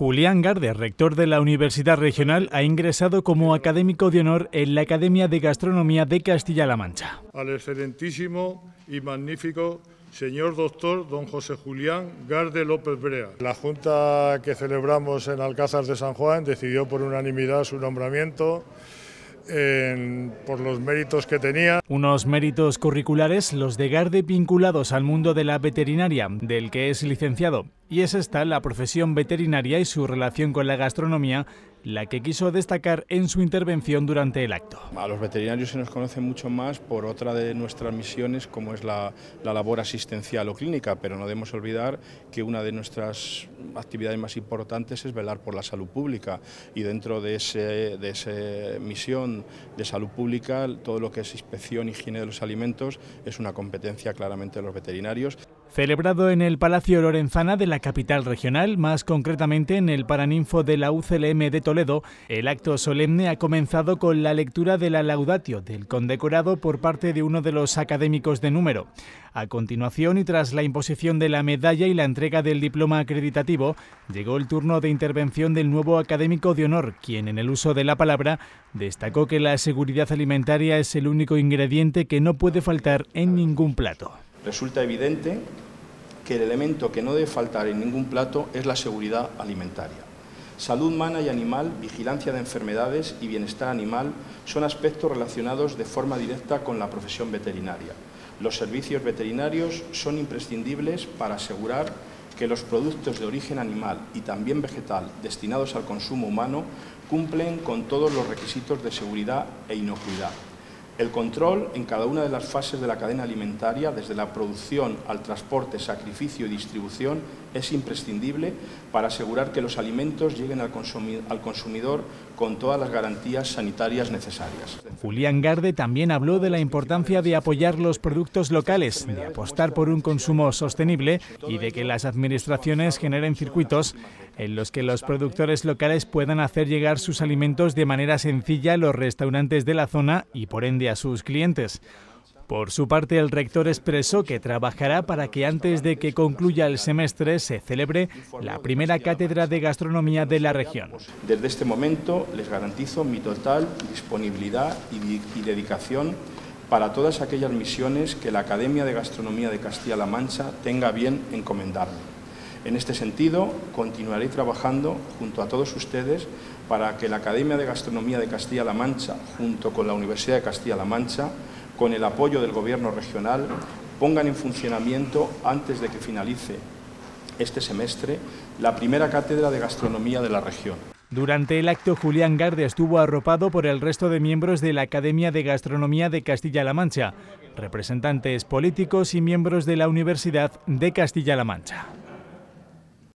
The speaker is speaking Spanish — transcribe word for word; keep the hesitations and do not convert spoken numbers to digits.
Julián Garde, rector de la Universidad Regional, ha ingresado como académico de honor en la Academia de Gastronomía de Castilla-La Mancha. Al excelentísimo y magnífico señor doctor don José Julián Garde López Brea. La Junta que celebramos en Alcázar de San Juan decidió por unanimidad su nombramiento En, por los méritos que tenía. Unos méritos curriculares, los de Garde, vinculados al mundo de la veterinaria, del que es licenciado. Y es esta la profesión veterinaria y su relación con la gastronomía la que quiso destacar en su intervención durante el acto. A los veterinarios se nos conoce mucho más por otra de nuestras misiones, como es la, la labor asistencial o clínica, pero no debemos olvidar que una de nuestras actividades más importantes es velar por la salud pública, y dentro de, ese, de esa misión de salud pública, todo lo que es inspección y higiene de los alimentos es una competencia claramente de los veterinarios. Celebrado en el Palacio Lorenzana de la capital regional, más concretamente en el Paraninfo de la U C L M de Toledo, el acto solemne ha comenzado con la lectura de la Laudatio del condecorado por parte de uno de los académicos de número. A continuación, y tras la imposición de la medalla y la entrega del diploma acreditativo, llegó el turno de intervención del nuevo académico de honor, quien, en el uso de la palabra, destacó que la seguridad alimentaria es el único ingrediente que no puede faltar en ningún plato. Resulta evidente que el elemento que no debe faltar en ningún plato es la seguridad alimentaria. Salud humana y animal, vigilancia de enfermedades y bienestar animal son aspectos relacionados de forma directa con la profesión veterinaria. Los servicios veterinarios son imprescindibles para asegurar que los productos de origen animal y también vegetal destinados al consumo humano cumplen con todos los requisitos de seguridad e inocuidad. El control en cada una de las fases de la cadena alimentaria, desde la producción al transporte, sacrificio y distribución, es imprescindible para asegurar que los alimentos lleguen al consumidor con todas las garantías sanitarias necesarias. Julián Garde también habló de la importancia de apoyar los productos locales, de apostar por un consumo sostenible y de que las administraciones generen circuitos en los que los productores locales puedan hacer llegar sus alimentos de manera sencilla a los restaurantes de la zona y por ende a sus clientes. Por su parte, el rector expresó que trabajará para que antes de que concluya el semestre se celebre la primera cátedra de gastronomía de la región. Desde este momento les garantizo mi total disponibilidad y, y dedicación para todas aquellas misiones que la Academia de Gastronomía de Castilla-La Mancha tenga a bien encomendarme. En este sentido, continuaré trabajando junto a todos ustedes para que la Academia de Gastronomía de Castilla-La Mancha, junto con la Universidad de Castilla-La Mancha, con el apoyo del Gobierno regional, pongan en funcionamiento, antes de que finalice este semestre, la primera cátedra de gastronomía de la región. Durante el acto, Julián Garde estuvo arropado por el resto de miembros de la Academia de Gastronomía de Castilla-La Mancha, representantes políticos y miembros de la Universidad de Castilla-La Mancha.